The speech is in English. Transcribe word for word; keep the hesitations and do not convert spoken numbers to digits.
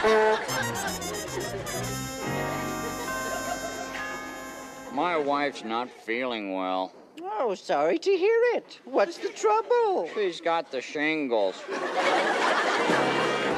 My wife's not feeling well. Oh, sorry to hear it. What's the trouble? She's got the shingles.